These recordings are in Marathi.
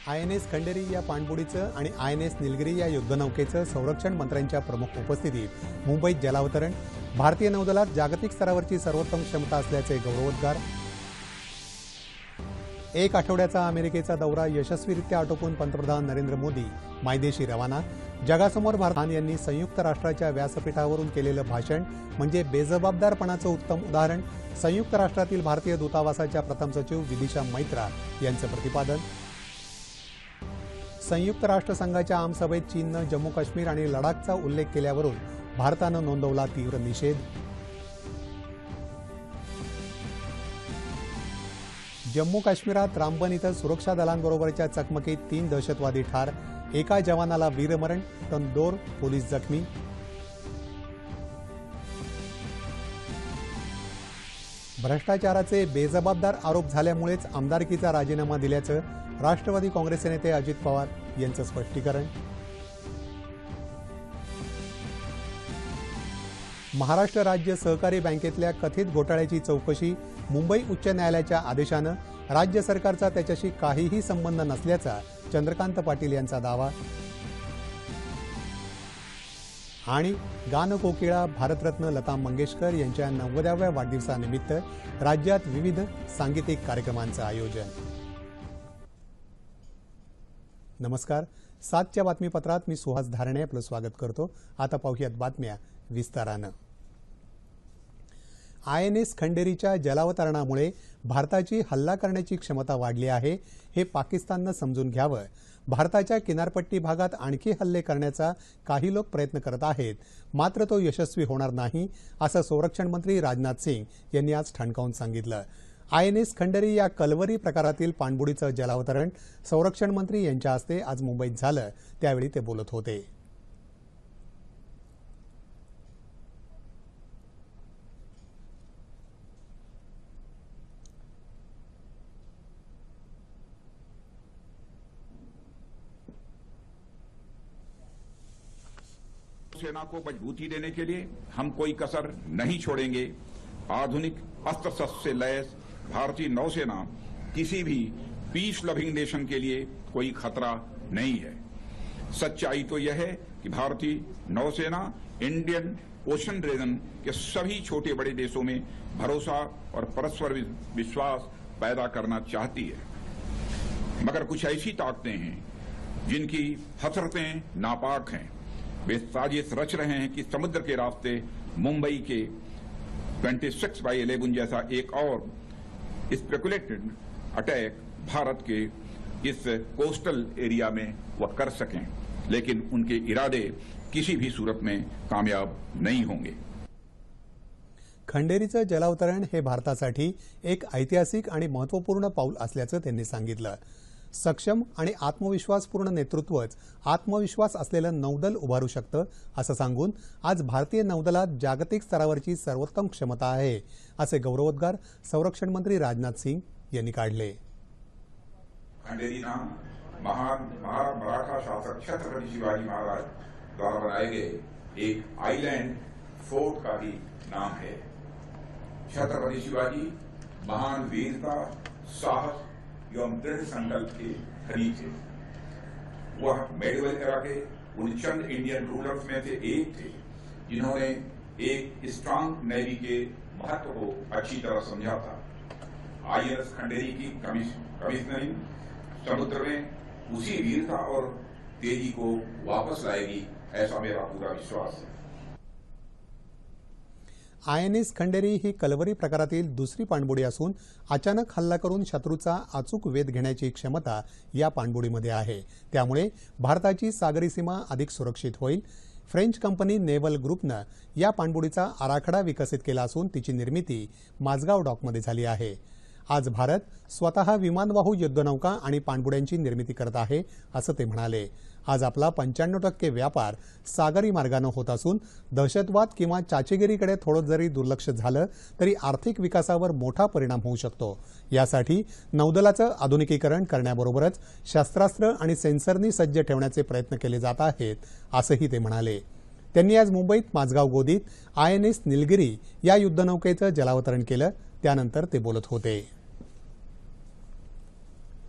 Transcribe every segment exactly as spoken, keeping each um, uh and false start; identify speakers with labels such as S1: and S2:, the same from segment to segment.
S1: आय एन एस खंडेरी या पाणबुडीचं आणि आय एन एस निलगिरी या युद्धनौकेचं संरक्षण मंत्र्यांच्या प्रमुख उपस्थितीत मुंबईत जलावतरण। भारतीय नौदलात जागतिक स्तरावरची सर्वोत्तम क्षमता असल्याचे गौरवोद्गार। एक आठवड्याचा अमेरिकेचा दौरा यशस्वीरित्या आटोपून पंतप्रधान नरेंद्र मोदी मायदेशी रवाना। जगासमोर भारत यांनी संयुक्त राष्ट्राच्या व्यासपीठावरून केलेलं भाषण म्हणजे बेजबाबदारपणाचं उत्तम उदाहरण। संयुक्त राष्ट्रातील भारतीय दूतावासाच्या प्रथम सचिव विदिशा मैत्रा यांचं प्रतिपादन। संयुक्त राष्ट्र संघाच्या आमसभेत चीननं जम्मू काश्मीर आणि लडाखचा उल्लेख केल्यावरून भारतानं नोंदवला तीव्र निषेध। जम्मू काश्मीरात रामबन इथं सुरक्षा दलांबरोबरच्या चकमकीत तीन दहशतवादी ठार, एका जवानाला वीरमरण तर दोन पोलीस जखमी। भ्रष्टाचाराचे बेजबाबदार आरोप झाल्यामुळेच आमदारकीचा राजीनामा दिल्याचं राष्ट्रवादी काँग्रेसचे नेते अजित पवार यांचं स्पष्टीकरण। महाराष्ट्र राज्य सहकारी बँकेतल्या कथित घोटाळ्याची चौकशी मुंबई उच्च न्यायालयाच्या आदेशानं राज्य सरकारचा त्याच्याशी काहीही संबंध नसल्याचा चंद्रकांत पाटील यांचा दावा। आणि गानकोकिळा भारतरत्न लता मंगेशकर यांच्या नव्वदाव्या वाढदिवसानिमित्त राज्यात विविध सांगीतिक कार्यक्रमांचं आयोजन। नमस्कार, सातच्या बातमीपत्रात मी सुहास धारणे आपलं स्वागत करतो। आता पाहूयात बातम्या विस्तारानं। आय एन एस खंडेरीच्या जलावतरणामुळे भारताची हल्ला करण्याची क्षमता वाढली आहे हे पाकिस्ताननं समजून घ्यावं। भारताच्या किनारपट्टी भागात आणखी हल्ले करण्याचा काही लोक प्रयत्न करत आहेत, मात्र तो यशस्वी होणार नाही असं संरक्षण मंत्री राजनाथ सिंग यांनी आज ठणकावून सांगितलं। आय एन एस खंडेरी या कलवरी प्रकारातील पाणबुडीचं जलावतरण संरक्षण मंत्री यांच्या हस्ते आज मुंबईत झालं, त्यावेळी ते बोलत होते।
S2: सेना को मजबूती देने के लिए हम कोई कसर नहीं छोड़ेंगे। आधुनिक अस्त्र शस्त्र से लैस भारतीय नौसेना किसी भी पीस लविंग नेशन के लिए कोई खतरा नहीं है। सच्चाई तो यह है कि भारतीय नौसेना इंडियन ओशन रीजन के सभी छोटे बड़े देशों में भरोसा और परस्पर विश्वास पैदा करना चाहती है, मगर कुछ ऐसी ताकतें हैं जिनकी हसरतें नापाक हैं। वे साजिश रच रहे हैं कि समुद्र के रास्ते मुंबई के छब्बीस बाई इलेवन जैसा एक और स्पेकुलेटेड अटैक भारत के इस कोस्टल एरिया में वह कर सकें, लेकिन उनके इरादे किसी भी सूरत में कामयाब नहीं होंगे।
S1: खंडेरीचं जलावतरण हे भारतासाठी एक ऐतिहासिक आणि महत्त्वपूर्ण पाऊल असल्याचं त्यांनी सांगितलं। सक्षम आणि आत्मविश्वासपूर्ण नेतृत्वच आत्मविश्वास असलेलं नौदल उभारू शकतं असं सांगून आज भारतीय नौदलात जागतिक स्तरावरची सर्वोत्तम क्षमता आहे असे गौरवोद्गार संरक्षण मंत्री राजनाथ सिंग यांनी काढले।
S2: खंडेरी नाम महान मराठा शासक छत्रपति शिवाजी महाराज द्वारा बनाए गए एक आइलैंड फोर्ट का भी नाम है। छत्रपति शिवाजी महान वीरता, साहस एवं दृढ़ संकल्प के धनी थे। वह मेडिवल एरा के उन चंद इंडियन रूलर्स में से एक थे जिन्होंने एक स्ट्रांग नेवी के महत्व को अच्छी तरह समझा था। आई एन एस खंडेरी की कमिश्नरिंग समुद्र में उसी वीरता और तेजी को वापस लाएगी, ऐसा मेरा पूरा विश्वास है।
S1: आय एन एस खंडेरी ही कलवरी प्रकारातील दुसरी पाणबुडी असून अचानक हल्ला करून शत्रूचा अचूक वेध घेण्याची क्षमता या पाणबुडीमध्ये आहे। त्यामुळे भारताची सागरी सीमा अधिक सुरक्षित होईल। फ्रेंच कंपनी नेव्हल ग्रुपनं या पाणबुडीचा आराखडा विकसित केला असून तिची निर्मिती माझगाव डॉकमध्ये झाली आहे। आज भारत स्वतः विमानवाहू युद्धनौका आणि पाणबुड्यांची निर्मिती करत आहे असं ते म्हणाले। आज आपला पंच्याण्णव टक्के व्यापार सागरी मार्गाने होत असून दहशतवाद किंवा चाचेगिरीकडे थोडं जरी दुर्लक्ष झालं तरी आर्थिक विकासावर मोठा परिणाम होऊ शकतो। यासाठी नौदलाचं आधुनिकीकरण करण्याबरोबरच शस्त्रास्त्र आणि सेन्सरनी सज्ज ठेवण्याचे प्रयत्न केले जात आहेत असंही ते म्हणाले। त्यांनी आज मुंबईत माझगाव गोदीत आय एन एस निलगिरी या युद्धनौकेचं जलावतरण केलं, त्यानंतर ते बोलत होते।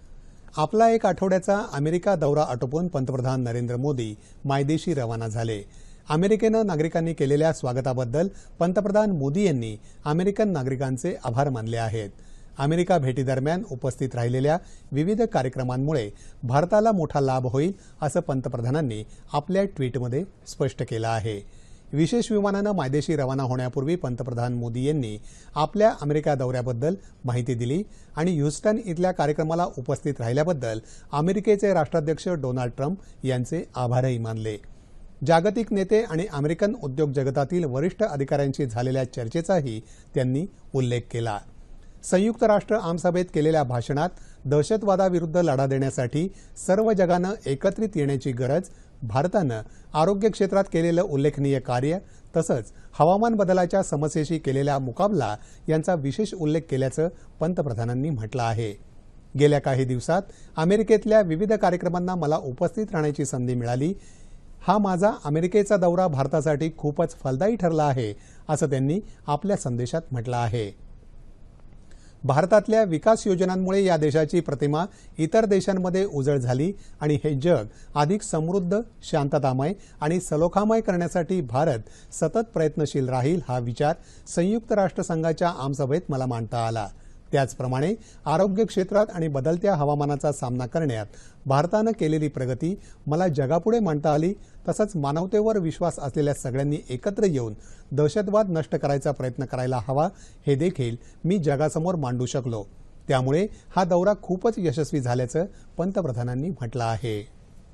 S1: आपला एक आठवड्याचा अमेरिका दौरा आटोपून पंतप्रधान नरेंद्र मोदी मायदेशी रवाना झाले. अमेरिकेनं नागरिकांनी केलेल्या स्वागताबद्दल पंतप्रधान मोदी यांनी अमेरिकन नागरिकांचे आभार मानले आहेत. अमेरिका भेटीदरम्यान उपस्थित राहिलेल्या विविध कार्यक्रमांमुळे भारताला मोठा लाभ होईल असं पंतप्रधानांनी आपल्या ट्विटमध्ये स्पष्ट केलं आहे. विशेष विमानानं मायदेशी रवाना होण्यापूर्वी पंतप्रधान मोदी यांनी आपल्या अमेरिका दौऱ्याबद्दल माहिती दिली आणि ह्यूस्टन इथल्या कार्यक्रमाला उपस्थित राहिल्याबद्दल अमेरिकेचे राष्ट्राध्यक्ष डोनाल्ड ट्रम्प यांचे आभारही मानले. जागतिक नेते आणि अमेरिकन उद्योग जगतातील वरिष्ठ अधिकाऱ्यांशी झालेल्या चर्चेचाही त्यांनी उल्लेख केला. संयुक्त राष्ट्र आमसभेत केलेल्या भाषणात दहशतवादाविरुद्ध लढा देण्यासाठी सर्व जगानं एकत्रित येण्याची गरज, भारतानं आरोग्य क्षेत्रात केलेलं उल्लेखनीय कार्य तसंच हवामान बदलाच्या समस्येशी केलेला मुकाबला यांचा विशेष उल्लेख केल्याचं पंतप्रधानांनी म्हटलं आहे. गेल्या काही दिवसात अमेरिकेतल्या विविध कार्यक्रमांना मला उपस्थित राहण्याची संधी मिळाली. हा माझा अमेरिकेचा दौरा भारतासाठी खूपच फलदायी ठरला आहे असं त्यांनी आपल्या संदेशात म्हटलं आहे. भारतातल्या विकास योजनांमुळे या देशाची प्रतिमा इतर देशांमध्ये उजळ झाली आणि हे जग अधिक समृद्ध, शांततामय आणि सलोखामय करण्यासाठी भारत सतत प्रयत्नशील राहील हा विचार संयुक्त राष्ट्रसंघाच्या आमसभेत मला मांडता आला. त्याचप्रमाणे आरोग्य क्षेत्रात आणि बदलत्या हवामानाचा सामना करण्यात भारतानं केलेली प्रगती मला जगापुढे मांडता आली. तसंच मानवतेवर विश्वास असलेल्या सगळ्यांनी एकत्र येऊन दहशतवाद नष्ट करायचा प्रयत्न करायला हवा हे देखील मी जगासमोर मांडू शकलो. त्यामुळे हा दौरा खूपच यशस्वी झाल्याचं पंतप्रधानांनी म्हटलं आहे.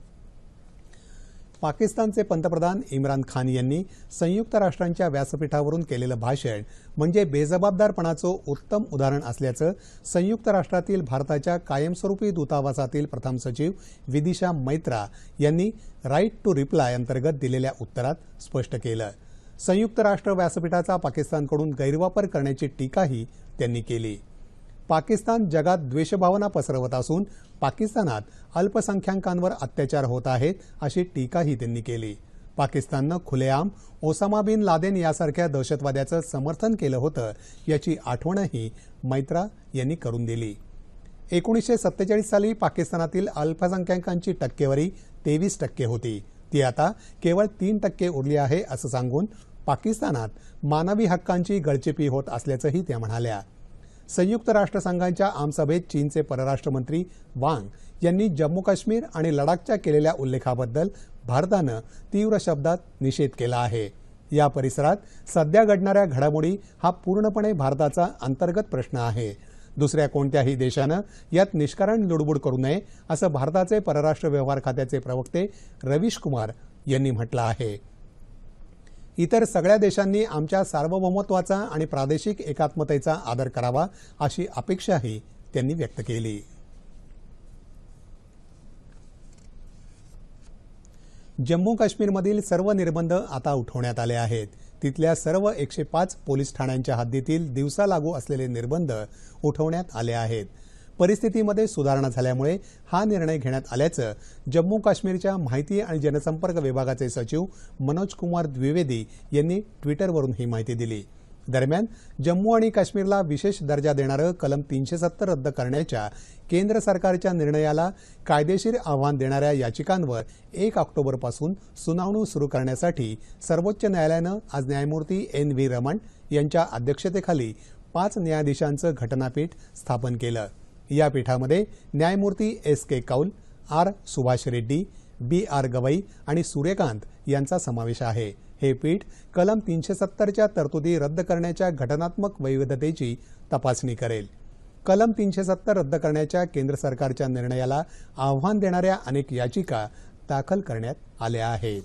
S1: पाकिस्तानचे पंतप्रधान इम्रान खान यांनी संयुक्त राष्ट्रांच्या व्यासपीठावरून केलेलं भाषण म्हणजे बेजबाबदारपणाचं उत्तम उदाहरण असल्याचं संयुक्त राष्ट्रातील भारताच्या कायमस्वरूपी दूतावासातील प्रथम सचिव विदिशा मैत्रा यांनी राईट टू रिप्लाय अंतर्गत दिलेल्या उत्तरात स्पष्ट केलं. संयुक्त राष्ट्र व्यासपीठाचा पाकिस्तानकडून गैरवापर करण्याची टीकाही त्यांनी केली. पाकिस्तान जगात द्वेषभावना पसरवत असून पाकिस्तानात अल्पसंख्याकांवर अत्याचार होत आहेत अशी टीकाही त्यांनी केली. पाकिस्ताननं खुलेआम ओसामा बिन लादेन यासारख्या दहशतवाद्याचं समर्थन केलं होतं याची आठवणही मैत्रा यांनी करून दिली. एकोणीसशे सत्तेचाळीस साली पाकिस्तानातील अल्पसंख्याकांची टक्केवारी तेवीस टक्के होती. ती आता केवळ तीन टक्के उरली आहे असं सांगून पाकिस्तानात मानवी हक्कांची गळचेपी होत असल्याचंही त्या म्हणाल्या. संयुक्त राष्ट्रसंघाच्या आमसभेत चीनचे परराष्ट्रमंत्री वांग यांनी जम्मू काश्मीर आणि लडाखच्या केलेल्या उल्लेखाबद्दल भारतानं तीव्र शब्दात निषेध केला आहे. या परिसरात सध्या घडणाऱ्या घडामोडी हा पूर्णपणे भारताचा अंतर्गत प्रश्न आहे. दुसऱ्या कोणत्याही देशानं यात निष्कारण लुडबुड करू नये असं भारताचे परराष्ट्र व्यवहार खात्याचे प्रवक्ते रवीश कुमार यांनी म्हटलं आहे. इतर सगळ्या देशांनी आमच्या सार्वभौमत्वाचा आणि प्रादेशिक एकात्मतेचा आदर करावा अशी अपेक्षाही त्यांनी व्यक्त केली. जम्मू काश्मीरमधील सर्व निर्बंध आता उठवण्यात आले आहेत. तिथल्या सर्व एकशे पाच पोलीस ठाण्यांच्या हद्दीतील दिवसा लागू असलेले निर्बंध उठवण्यात आले आहेत. परिस्थितीमध्ये सुधारणा झाल्यामुळे हा निर्णय घेण्यात आल्याचं जम्मू काश्मीरच्या माहिती आणि जनसंपर्क विभागाचे सचिव मनोज कुमार द्विवेदी यांनी ट्विटरवरून ही माहिती दिली. दरम्यान जम्मू आणि काश्मीरला विशेष दर्जा देणारं कलम तीनशे सत्तर रद्द करण्याच्या केंद्र सरकारच्या निर्णयाला कायदेशीर आव्हान देणाऱ्या याचिकांवर एक ऑक्टोबरपासून सुनावणी सुरू करण्यासाठी सर्वोच्च न्यायालयानं आज न्यायमूर्ती एन व्ही रमण यांच्या अध्यक्षतेखाली पाच न्यायाधीशांचं घटनापीठ स्थापन केलं. या पीठामध्ये न्यायमूर्ती S K Kaul, R Subhash Reddy, B R Gavai आणि सूर्यकांत यांचा समावेश आहे. हे पीठ कलम तीनशे सत्तरच्या तरतुदी रद्द करण्याच्या घटनात्मक वैधतेची तपासणी करेल. कलम तीनशे सत्तर रद्द करण्याच्या केंद्र सरकारच्या निर्णयाला आव्हान देणाऱ्या अनेक याचिका दाखल करण्यात आल्या आहेत.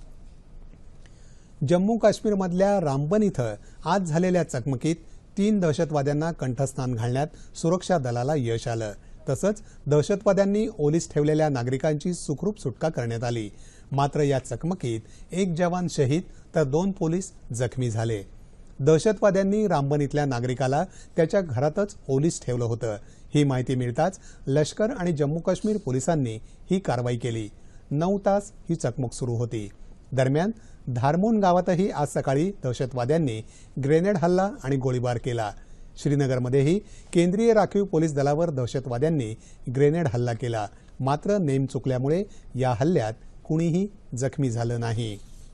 S1: जम्मू काश्मीरमधल्या रामबन इथं आज झालेल्या चकमकीत तीन दहशतवाद्यांना कंठस्नान घालण्यात सुरक्षा दलाला यश आलं. तसंच दहशतवाद्यांनी ओलीस ठेवलेल्या नागरिकांची सुखरूप सुटका करण्यात आली. मात्र या चकमकीत एक जवान शहीद तर दोन पोलीस जखमी झाले. दहशतवाद्यांनी रामबन इथल्या नागरिकाला त्याच्या घरातच ओलीस ठेवलं होतं. ही माहिती मिळताच लष्कर आणि जम्मू काश्मीर पोलिसांनी ही कारवाई केली. नऊ तास ही चकमक सुरू होती. दरम्यान धारमोन गावातही आज सकाळी दहशतवाद्यांनी ग्रेनेड हल्ला आणि गोळीबार केला. श्रीनगरमध्येही केंद्रीय राखीव पोलीस दलावर दहशतवाद्यांनी ग्रेनेड हल्ला केला, मात्र नेम चुकल्यामुळे या हल्ल्यात कुणीही जखमी झालं नाही.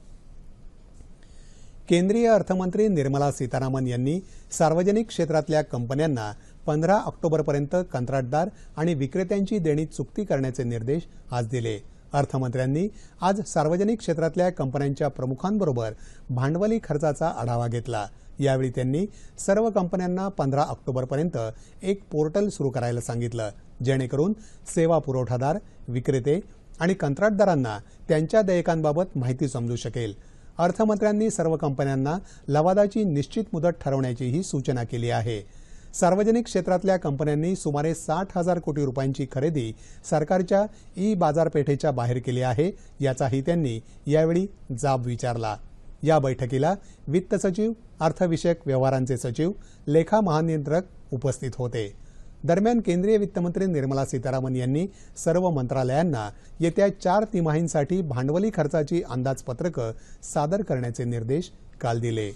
S1: केंद्रीय अर्थमंत्री निर्मला सीतारामन यांनी सार्वजनिक क्षेत्रातल्या कंपन्यांना पंधरा ऑक्टोबरपर्यंत कंत्राटदार आणि विक्रेत्यांची देणी चुकती करण्याचे निर्देश आज दिले. अर्थमंत्र्यांनी आज सार्वजनिक क्षेत्रातल्या कंपन्यांच्या प्रमुखांबरोबर भांडवली खर्चाचा आढावा घेतला. यावेळी त्यांनी सर्व कंपन्यांना पंधरा ऑक्टोबरपर्यंत एक पोर्टल सुरू करायला सांगितलं, जेणेकरून सेवा पुरवठादार, विक्रेते आणि कंत्राटदारांना त्यांच्या देयकांबाबत माहिती समजू शकेल. अर्थमंत्र्यांनी सर्व कंपन्यांना लवादाची निश्चित मुदत ठरवण्याचीही सूचना केली आहे. सार्वजनिक क्षेत्रातल्या कंपन्यांनी सुमारे साठ हजार कोटी रुपयांची खरेदी सरकारच्या ई बाजारपेठेच्या बाहेर केली आहे, याचाही त्यांनी यावेळी जाब विचारला. या बैठकीला वित्त सचिव, अर्थविषयक व्यवहारांचे सचिव, लेखा महानियंत्रक उपस्थित होते. दरम्यान केंद्रीय वित्तमंत्री निर्मला सीतारामन यांनी सर्व मंत्रालयांना येत्या चार तिमाहींसाठी भांडवली खर्चाची अंदाजपत्रकं सादर करण्याचे निर्देश काल दिले.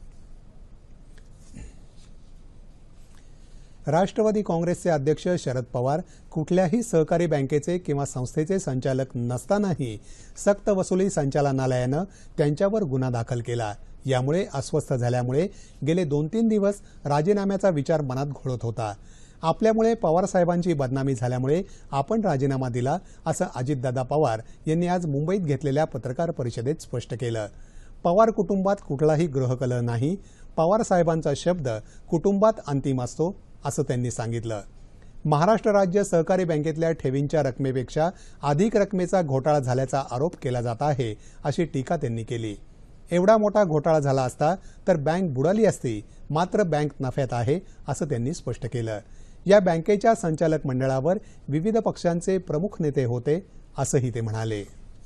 S1: राष्ट्रवादी काँग्रेसचे अध्यक्ष शरद पवार कुठल्याही सहकारी बँकेचे किंवा संस्थेचे संचालक नसतानाही सक्तवसुली संचालनालयानं त्यांच्यावर गुन्हा दाखल केला. यामुळे अस्वस्थ झाल्यामुळे गेले दोन तीन दिवस राजीनाम्याचा विचार मनात घोळत होता. आपल्यामुळे पवारसाहेबांची बदनामी झाल्यामुळे आपण राजीनामा दिला, असं अजितदादा पवार यांनी आज मुंबईत घेतलेल्या पत्रकार परिषदेत स्पष्ट केलं. पवार कुटुंबात कुठलाही गृहकलह नाही. पवारसाहेबांचा शब्द कुटुंबात अंतिम असतो, असं त्यांनी सांगितलं. महाराष्ट्र राज्य सहकारी बँकेतल्या ठेवींच्या रकमेपेक्षा अधिक रकमेचा घोटाळा झाल्याचा आरोप केला जात आहे, अशी टीका त्यांनी केली. एवढा मोठा घोटाळा झाला असता तर बँक बुडाली असती, मात्र बँक नफ्यात आहे, असं त्यांनी स्पष्ट केलं. या बँकेच्या संचालक मंडळावर विविध पक्षांचे प्रमुख नेते होते, असंही ते म्हणाले.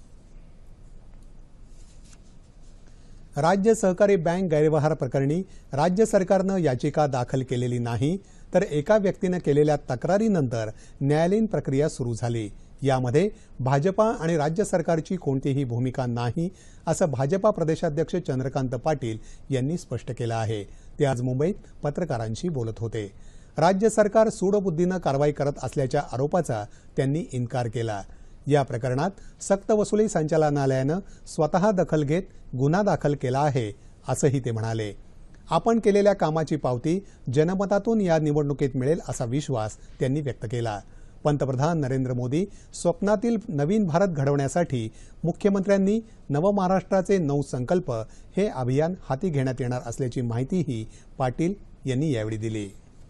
S1: राज्य सहकारी बँक गैरव्यवहार प्रकरणी राज्य सरकारनं याचिका दाखल केलेली नाही, तर एका व्यक्तीनं केलेल्या तक्रारीनंतर न्यायालयीन प्रक्रिया सुरू झाली. यामध्ये भाजपा आणि राज्य सरकारची कोणतीही भूमिका नाही, असं भाजपा प्रदेशाध्यक्ष चंद्रकांत पाटील यांनी स्पष्ट केलं आहे. ते आज मुंबईत पत्रकारांशी बोलत होते. राज्य सरकार सूडबुद्धीनं कारवाई करत असल्याच्या आरोपाचा त्यांनी इन्कार केला. या प्रकरणात सक्तवसुली संचालनालयानं स्वतः दखल घेत गुन्हा दाखल केला आहे, असंही ते म्हणाले. आपण केलेल्या कामाची पावती जनमतातून या निवडणुकीत मिळेल, असा विश्वास त्यांनी व्यक्त केला. पंतप्रधान नरेंद्र मोदी स्वप्नातील नवीन भारत घडवण्यासाठी मुख्यमंत्र्यांनी नवमहाराष्ट्राचे नऊ संकल्प हे अभियान हाती घेण्यात येणार असल्याची माहितीही पाटील यांनी यावेळी दिली.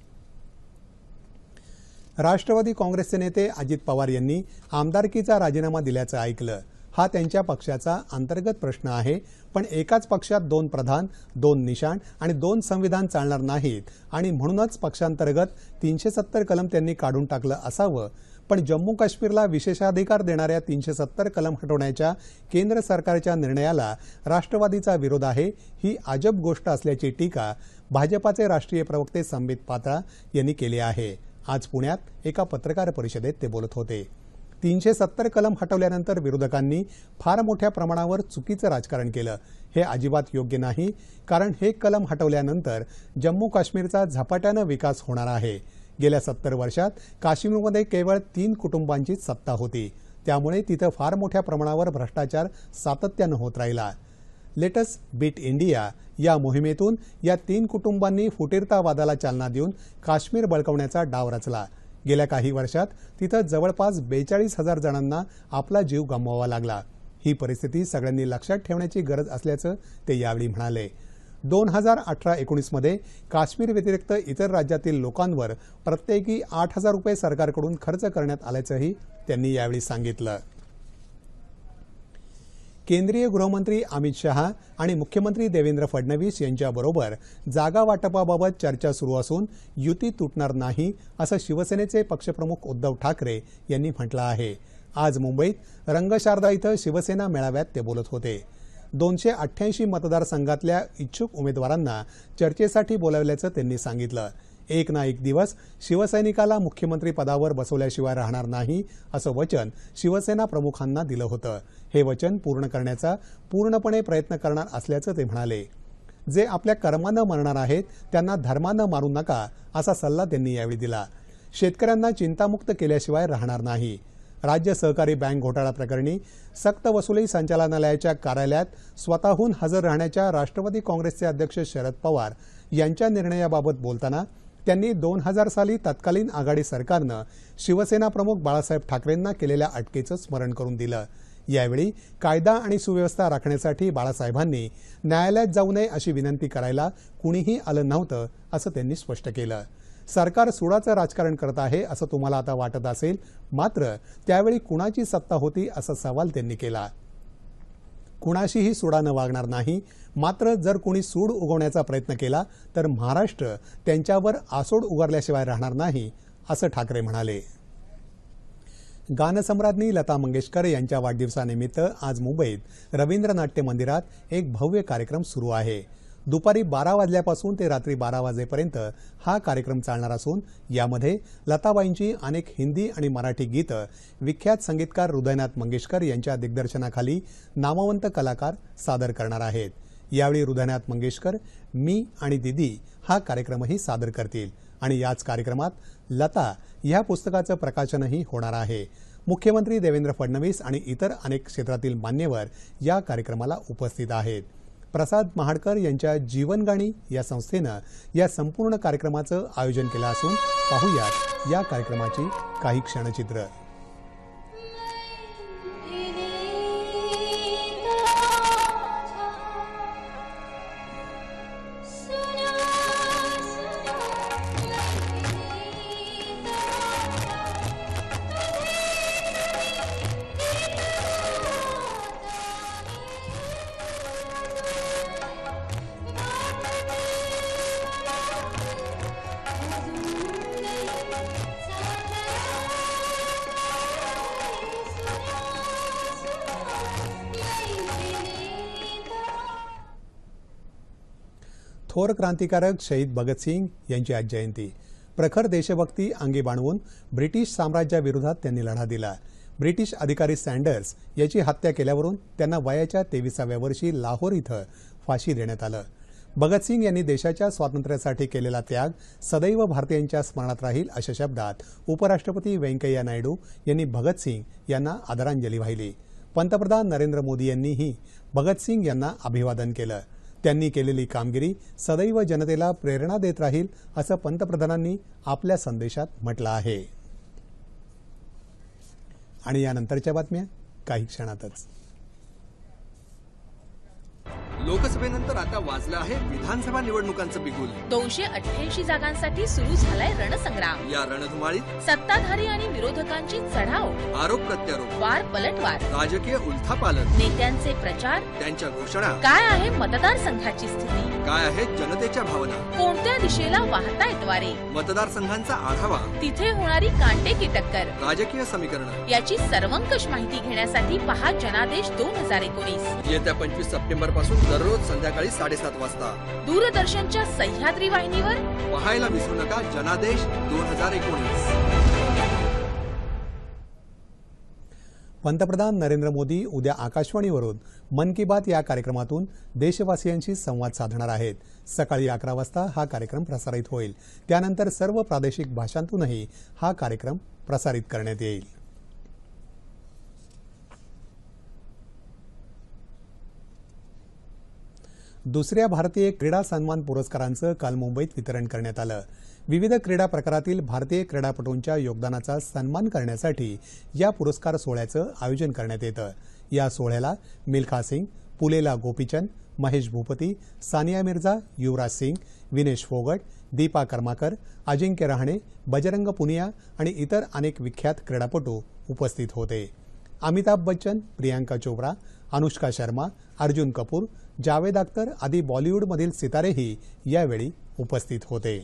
S1: राष्ट्रवादी काँग्रेसचे नेते अजित पवार यांनी आमदारकीचा राजीनामा दिल्याचं ऐकलं. हा त्यांच्या पक्षाचा अंतर्गत प्रश्न आहे, पण एकाच पक्षात दोन प्रधान, दोन निशाण आणि दोन संविधान चालणार नाहीत आणि म्हणूनच पक्षांतर्गत तीनशे सत्तर कलम त्यांनी काढून टाकलं असावं. पण जम्मू काश्मीरला विशेषाधिकार देणाऱ्या तीनशे सत्तर कलम हटवण्याच्या केंद्र सरकारच्या निर्णयाला राष्ट्रवादीचा विरोध आहे, ही अजब गोष्ट असल्याची टीका भाजपाचे राष्ट्रीय प्रवक्ते संबित पात्रा यांनी केली आहे. आज पुण्यात एका पत्रकार परिषदेत ते बोलत होते. तीनशे सत्तर कलम हटवल्यानंतर विरोधकांनी फार मोठ्या प्रमाणावर चुकीचं राजकारण केलं. हे अजिबात योग्य नाही, कारण हे कलम हटवल्यानंतर जम्मू काश्मीरचा झपाट्यानं विकास होणार आहे. गेल्या सत्तर वर्षात काश्मीरमध्ये केवळ तीन कुटुंबांचीच सत्ता होती, त्यामुळे तिथं फार मोठ्या प्रमाणावर भ्रष्टाचार सातत्यानं होत राहिला. लेटस बीट इंडिया या मोहिमेतून या तीन कुटुंबांनी फुटीरतावादाला चालना देऊन काश्मीर बळकावण्याचा डाव रचला. गेल्या काही वर्षात तिथं जवळपास बेचाळीस हजार जणांना आपला जीव गमवावा लागला. ही परिस्थिती सगळ्यांनी लक्षात ठेवण्याची गरज असल्याचं ते यावेळी म्हणाले. दोन हजार अठरा एकोणीसमध्ये काश्मीर व्यतिरिक्त इतर राज्यातील लोकांवर प्रत्येकी आठ हजार रुपये सरकारकडून खर्च करण्यात आल्याचंही त्यांनी यावेळी सांगितलं. केंद्रीय गृहमंत्री अमित शहा आणि मुख्यमंत्री देवेंद्र फडणवीस यांच्याबरोबर जागा वाटपाबाबत चर्चा सुरू असून युती तुटणार नाही, असं शिवसेनेचे पक्षप्रमुख उद्धव ठाकरे यांनी म्हटलं आहे. आज मुंबईत रंगशारदा इथं शिवसेना मेळाव्यात ते बोलत होते. दोनशे अठ्ठ्याऐंशी मतदारसंघातल्या इच्छुक उमेदवारांना चर्चेसाठी बोलावल्याचं त्यांनी सांगितलं. एक ना एक दिवस शिवसैनिकाला मुख्यमंत्री पदावर बसवल्याशिवाय राहणार नाही, असं वचन शिवसेना प्रमुखांना दिलं होतं. हे वचन पूर्ण करण्याचा पूर्णपणे प्रयत्न करणार असल्याचं ते म्हणाले. जे आपल्या कर्मानं मरणार आहेत त्यांना धर्मानं मारू नका असा सल्ला त्यांनी यावेळी दिला. शेतकऱ्यांना चिंतामुक्त केल्याशिवाय राहणार नाही. राज्य सहकारी बँक घोटाळा प्रकरणी सक्तवसुली संचालनालयाच्या कार्यालयात स्वतःहून हजर राहण्याच्या राष्ट्रवादी काँग्रेसचे अध्यक्ष शरद पवार यांच्या निर्णयाबाबत बोलताना त्यांनी दोन हजार साली तत्कालीन आघाडी सरकारनं शिवसेना प्रमुख बाळासाहेब ठाकरेंना केलेल्या अटकेचं स्मरण करून दिलं. यावेळी कायदा आणि सुव्यवस्था राखण्यासाठी बाळासाहेबांनी न्यायालयात जाऊ नये अशी विनंती करायला कुणीही आलं नव्हतं असं त्यांनी स्पष्ट केलं. सरकार सुडाचं राजकारण करत आहे असं तुम्हाला आता वाटत असेल, मात्र त्यावेळी कुणाची सत्ता होती असा सवाल त्यांनी केला. कुणाशीही सुडानं वागणार नाही, मात्र जर कुणी सूड उगवण्याचा प्रयत्न केला तर महाराष्ट्र त्यांच्यावर आसोड उगारल्याशिवाय राहणार नाही असं ठाकरे म्हणाले. गानसम्राज्ञी लता मंगेशकर यांच्या वाढदिवसानिमित्त आज मुंबईत रवींद्र नाट्य मंदिरात एक भव्य कार्यक्रम सुरू आहे. दुपारी बारा वाजल्यापासून ते रात्री बारा वाजेपर्यंत हा कार्यक्रम चालणार असून यामध्ये लताबाईंची अनेक हिंदी आणि मराठी गीतं विख्यात संगीतकार हृदयनाथ मंगेशकर यांच्या दिग्दर्शनाखाली नामवंत कलाकार सादर करणार आहेत. यावेळी हृदयनाथ मंगेशकर मी आणि दीदी हा कार्यक्रमही सादर करतील आणि याच कार्यक्रमात लता या पुस्तकाचं प्रकाशनही होणार आहे. मुख्यमंत्री देवेंद्र फडणवीस आणि इतर अनेक क्षेत्रातील मान्यवर या कार्यक्रमाला उपस्थित आहेत. प्रसाद महाडकर यांच्या जीवनगाणी या संस्थेनं या संपूर्ण कार्यक्रमाचं आयोजन केलं असून पाहूयात या कार्यक्रमाची काही क्षणचित्र. थोर क्रांतिकारक शहीद भगतसिंग यांची आज जयंती. प्रखर देशभक्ती अंगी बाणवून ब्रिटिश साम्राज्याविरोधात त्यांनी लढा दिला. ब्रिटिश अधिकारी सँडर्स याची हत्या केल्यावरून त्यांना वयाच्या तेविसाव्या वर्षी लाहोर इथं फाशी देण्यात आलं. भगतसिंग यांनी देशाच्या स्वातंत्र्यासाठी केलेला त्याग सदैव भारतीयांच्या स्मरणात राहील अशा शब्दात उपराष्ट्रपती व्यंकय्या नायडू यांनी भगतसिंग यांना आदरांजली वाहिली. पंतप्रधान नरेंद्र मोदी यांनीही भगतसिंग यांना अभिवादन केलं. त्यांनी केलेली कामगिरी सदैव जनतेला प्रेरणा देत राहील असं पंतप्रधानांनी आपल्या संदेशात म्हटलं आहे. आणि यानंतरच्या बातम्या काही क्षणातच.
S3: लोकसभेनंतर आता वाजलं आहे विधानसभा निवडणुकांचं बिगुल.
S4: दोनशे अठ्ठ्याऐंशी जागांसाठी सुरू झालाय रणसंग्राम.
S3: या रणधुमाळीत
S4: सत्ताधारी आणि विरोधकांची चढाव,
S3: आरोप प्रत्यारोप,
S4: वार पलटवार,
S3: राजकीय उलथापालट,
S4: नेत्यांचे प्रचार,
S3: त्यांच्या घोषणा.
S4: काय आहे मतदारसंघाची स्थिती,
S3: काय आहेत जनतेच्या भावना,
S4: कोणत्या दिशेला वाहतायत वारे,
S3: मतदारसंघांचा आढावा,
S4: तिथे होणारी कांटेकी टक्कर,
S3: राजकीय समीकरण
S4: याची सर्वंकष माहिती घेण्यासाठी पहा जनादेश दोन हजार एकोणीस.
S3: येत्या पंचवीस सप्टेंबर पासून दररोज संध्याकाळी साडेसात वाजता
S4: दूरदर्शनच्या सह्याद्री वाहिनीवर
S3: पाहायला विसरू नका जनादेश दोन हजार एकोणीस.
S1: पंतप्रधान नरेंद्र मोदी उद्या आकाशवाणीवरून मन की बात या कार्यक्रमातून देशवासियांशी संवाद साधणार आहेत. सकाळी अकरा वाजता हा कार्यक्रम प्रसारित होईल. त्यानंतर सर्व प्रादेशिक भाषांतूनही हा कार्यक्रम प्रसारित करण्यात येईल. दुसऱ्या भारतीय क्रीडा सन्मान पुरस्कारांचं काल मुंबईत वितरण करण्यात आलं. विविध क्रीडा प्रकारातील भारतीय क्रीडापटूंच्या योगदानाचा सन्मान करण्यासाठी या पुरस्कार सोहळ्याचं आयोजन करण्यात येतं. या सोहळ्याला मिल्खा सिंग, पुलेला गोपीचंद, महेश भूपती, सानिया मिर्झा, युवराज सिंग, विनेश फोगट, दीपा कर्माकर, अजिंक्य रहाणे, बजरंग पुनिया आणि इतर अनेक विख्यात क्रीडापटू उपस्थित होते. अमिताभ बच्चन, प्रियांका चोप्रा, अनुष्का शर्मा, अर्जुन कपूर, जावेद अख्तर आदी बॉलिवूडमधील सितारेही यावेळी उपस्थित होते.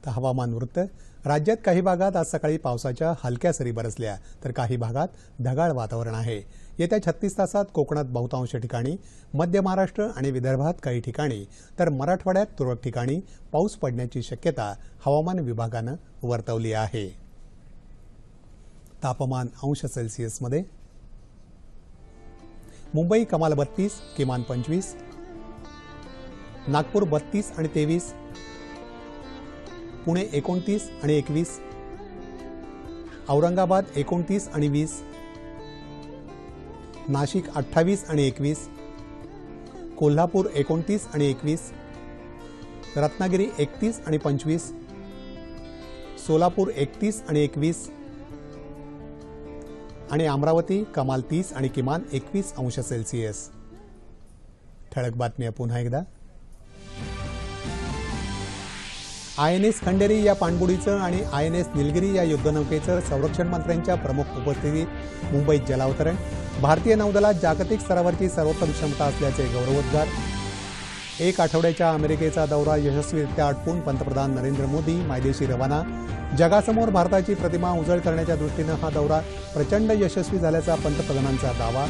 S1: आता हवामान वृत्त. राज्यात काही भागात आज सकाळी पावसाच्या हलक्या सरी बरसल्या तर काही भागात ढगाळ वातावरण आहे. येत्या छत्तीस तासात कोकणात बहुतांश ठिकाणी, मध्य महाराष्ट्र आणि विदर्भात काही ठिकाणी तर मराठवाड्यात तुरळक ठिकाणी पाऊस पडण्याची शक्यता हवामान विभागानं वर्तवली आहे. तापमान अंश सेल्सिअसमध्ये. मुंबई कमाल बत्तीस, किमान पंचवीस. नागपूर बत्तीस आणि तेवीस. पुणे एकोणतीस आणि एकवीस. औरंगाबाद एकोणतीस आणि वीस. नाशिक अठ्ठावीस आणि एकवीस. कोल्हापूर एकोणतीस आणि एकवीस. रत्नागिरी एकतीस आणि पंचवीस. सोलापूर एकतीस आणि एकवीस. आणि अमरावती कमाल तीस आणि किमान एकवीस अंश सेल्सिअस. ठळक बातम्या पुन्हा एकदा. आय एन एस खंडेरी या पाणबुडीचं आणि आय एन एस निलगिरी या युद्धनौकेचं संरक्षण मंत्र्यांच्या प्रमुख उपस्थितीत मुंबईत जलावतरण. भारतीय नौदलात जागतिक स्तरावरची सर्वोत्तम क्षमता असल्याचे गौरवोद्गार. एक आठवड्याच्या अमेरिकेचा दौरा यशस्वीरित्या आटपून पंतप्रधान नरेंद्र मोदी मायदेशी रवाना. जगासमोर भारताची प्रतिमा उजळ करण्याच्या दृष्टीनं हा दौरा प्रचंड यशस्वी झाल्याचा पंतप्रधानांचा दावा.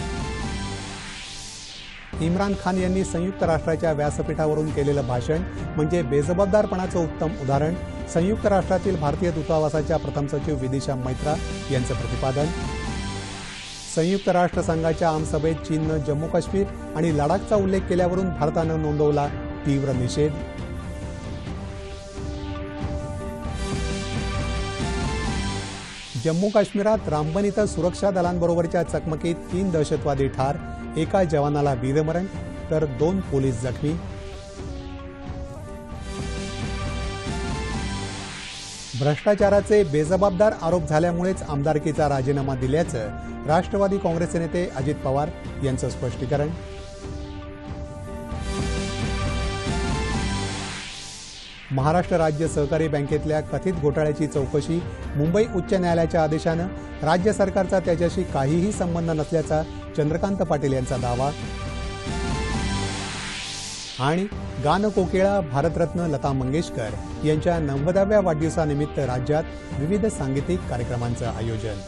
S1: इम्रान खान यांनी संयुक्त राष्ट्राच्या व्यासपीठावरून केलेलं भाषण म्हणजे बेजबाबदारपणाचं उत्तम उदाहरण. संयुक्त राष्ट्रातील भारतीय दूतावासाच्या प्रथम सचिव विदिशा मैत्रा यांचं प्रतिपादन. संयुक्त राष्ट्र संघाच्या आमसभेत चीननं जम्मू काश्मीर आणि लडाखचा उल्लेख केल्यावरून भारतानं नोंदवला तीव्र निषेध. जम्मू काश्मीरात रामबन इथं सुरक्षा दलांबरोबरच्या चकमकीत तीन दहशतवादी ठार, एका जवानाला वीरमरण तर दोन पोलीस जखमी. भ्रष्टाचाराचे बेजबाबदार आरोप झाल्यामुळेच आमदारकीचा राजीनामा दिल्याचं राष्ट्रवादी काँग्रेसचे नेते अजित पवार यांचं स्पष्टीकरण. महाराष्ट्र राज्य सहकारी बँकेतल्या कथित घोटाळ्याची चौकशी मुंबई उच्च न्यायालयाच्या आदेशानं राज्य सरकारचा त्याच्याशी काहीही संबंध नसल्याचा चंद्रकांत पाटील यांचा दावा. आणि गानकोकिळा भारतरत्न लता मंगेशकर यांच्या नव्वदाव्या वाढदिवसानिमित्त राज्यात विविध सांगीतिक कार्यक्रमांचं आयोजन.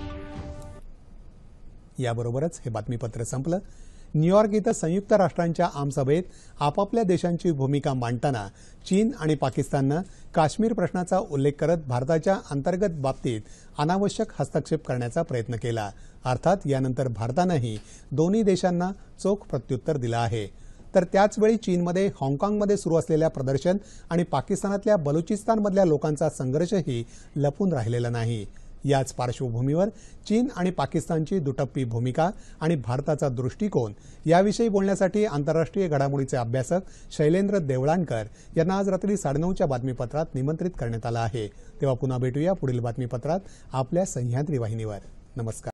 S1: याबरोबरच हे बातमीपत्र संपलं. न्यूयॉर्क इथं संयुक्त राष्ट्रांच्या आमसभेत आपापल्या देशांची भूमिका मांडताना चीन आणि पाकिस्ताननं काश्मीर प्रश्नाचा उल्लेख करत भारताच्या अंतर्गत बाबतीत अनावश्यक हस्तक्षेप करण्याचा प्रयत्न केला. अर्थात यानंतर भारतानंही दोन्ही देशांना चोख प्रत्युत्तर दिलं आहे. तर त्याचवेळी चीनमध्ये हाँगकाँगमध्ये सुरू असलेल्या प्रदर्शन आणि पाकिस्तानातल्या बलुचिस्तानमधल्या लोकांचा संघर्षही लपून राहिलेला नाही. याच पार्श्वभूमीवर चीन आणि पाकिस्तानची दुटप्पी भूमिका आणि भारताचा दृष्टिकोन याविषयी बोलण्यासाठी आंतरराष्ट्रीय घडामोडीचे अभ्यासक शैलेंद्र देवळानकर यांना आज रात्री साडेनऊच्या बातमीपत्रात निमंत्रित करण्यात आलं आहे. तेव्हा पुन्हा भेटूया पुढील बातमीपत्रात आपल्या सह्याद्री वाहिनीवर. नमस्कार.